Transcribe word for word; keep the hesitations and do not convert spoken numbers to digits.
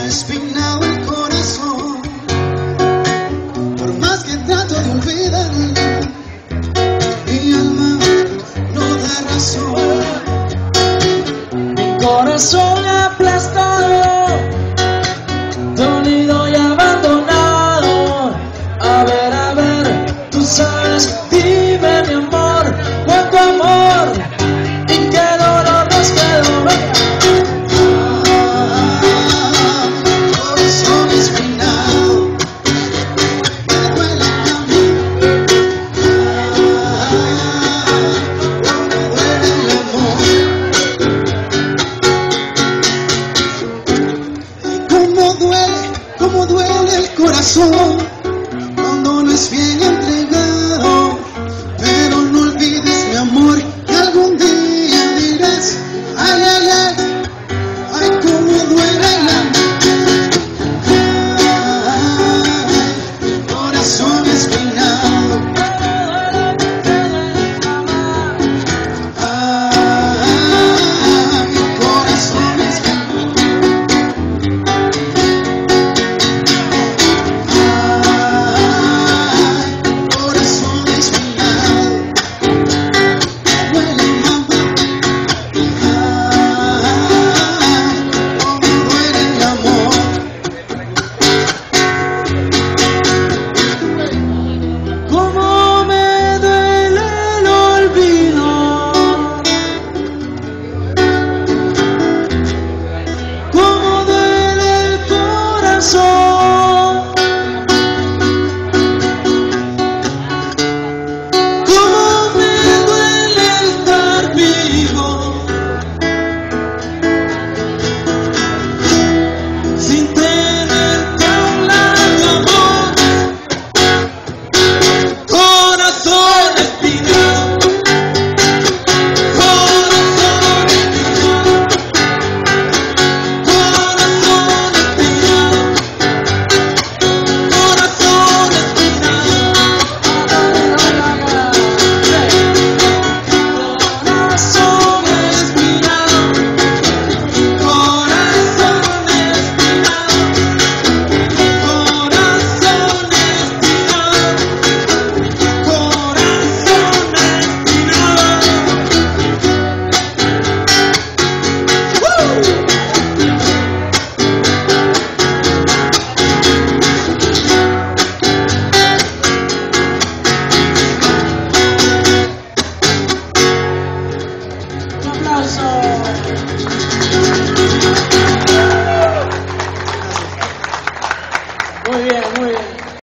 espinado el corazón. Por más que trato de olvidar, mi alma no da razón. Mi corazón aplastado, dolido y abandonado. A ver, a ver, tú sabes, dime mi amor, cuánto amor y qué dolor nos quedó. Corazón espinado, me duele a mí. Me duele el amor. Y cómo duele, cómo duele el corazón cuando no es bien entregado. Pero no olvides, mi amor, que algún día dirás: ay, ay, ay, ay, cómo duele el amor. Corazón espinado, ay, corazón espinado, ay, corazón espinado, duele mamá, ay, cómo duele el amor. Cómo me duele el olvido, cómo duele el corazón, cómo me duele estar vivo sin tenerte a un lado, amor. Corazón espinado, corazón espinado, corazón espinado, corazón espinado, corazón espinado, corazón espinado, corazón espinado. Un aplauso. Muy bien, muy bien.